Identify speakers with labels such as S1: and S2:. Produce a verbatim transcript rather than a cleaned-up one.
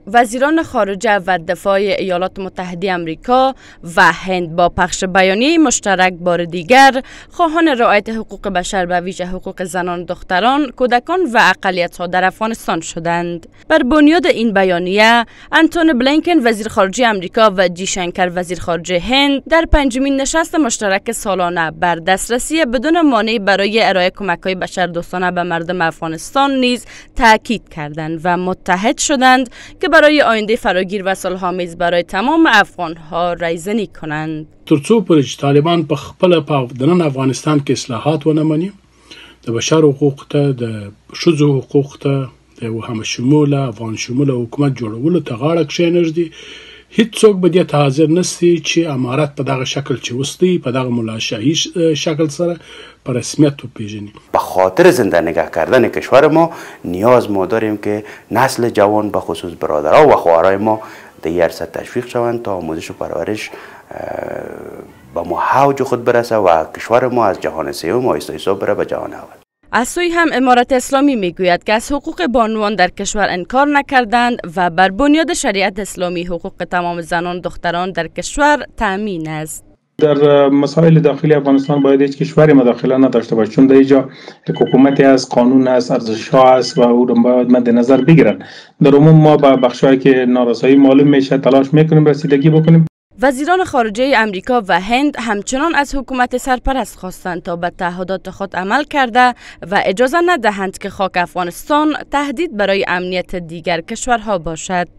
S1: وزیران خارجه و دفاع ایالات متحده آمریکا و هند با پخش بیانیه مشترک بار دیگر خواهان رعایت حقوق بشر به ویژه حقوق زنان و دختران، کودکان و اقلیت‌ها در افغانستان شدند. بر بنیاد این بیانیه، انتونی بلینکن وزیر خارجه آمریکا و جی شنکر وزیر خارجه هند در پنجمین نشست مشترک سالانه بر دسترسی بدون مانع برای ارائه کمک‌های بشردوستانه به مردم افغانستان نیز تاکید کردند و متحد شدند که برای آینده فراگیر و صلح‌آمیز برای تمام افغان‌ها رایزنی کنند.
S2: ترڅو پورې چې طالبان په خپل په دننه افغانستان کې اصلاحات ونه مني، د بشر حقوق ته، د ښځو حقوق ته، د یو هم شموله افغان شموله حکومت جوړولو ته غاړه کښېنږدي، هیڅوک به دې ته حاضر نشي چې امارت په دغه شکل چې اوس دی، په دغه ملاشهی شکل سره په رسمیت وپیژني.
S3: به خاطر زنده نگه کردن کشور ما نیاز ما داریم که نسل جوان به خصوص برادرها و خواهرای ما در این عرصه تشویق شوند تا آموزش و پرورش به محاوج خود برسه و کشور ما از جهان سوم آهسته آهسته بره به جهان اول.
S1: از سوی هم امارت اسلامی میگوید که از حقوق بانوان در کشور انکار نکردند و بر بنیاد شریعت اسلامی حقوق تمام زنان و دختران در کشور تأمین است.
S4: در مسائل داخلی افغانستان باید هیچ کشوری مداخله نداشته باشه، چون در اینجا حکومتی از قانون است، ارزش‌ها است و او را باید مد نظر بگیرن. در عموم ما با بخشایی که نارسایی معلوم میشه تلاش میکنیم رسیدگی بکنیم.
S1: وزیران خارجه امریکا و هند همچنان از حکومت سرپرست خواستند تا به تعهدات خود عمل کرده و اجازه ندهند که خاک افغانستان تهدید برای امنیت دیگر کشورها باشد.